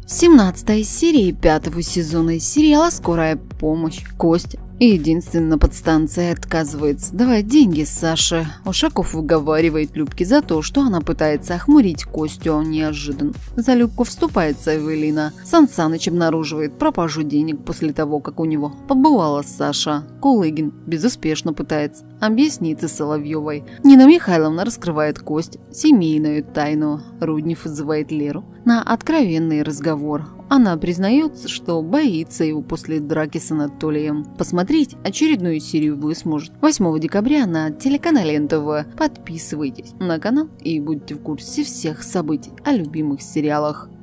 17 серии 5 сезона сериала «Скорая помощь». Костя, единственная подстанция, отказывается давать деньги Саше. Ушаков выговаривает Любке за то, что она пытается охмурить Костю неожиданно. За Любку вступается Эвелина. Сан Саныч обнаруживает пропажу денег после того, как у него побывала Саша. Кулыгин безуспешно пытается объясниться Соловьевой. Нина Михайловна раскрывает Косте семейную тайну. Руднев вызывает Леру на откровенный разговор. Она признается, что боится его после драки с Анатолием. Посмотреть очередную серию вы сможете 8 декабря на телеканале НТВ. Подписывайтесь на канал и будьте в курсе всех событий о любимых сериалах.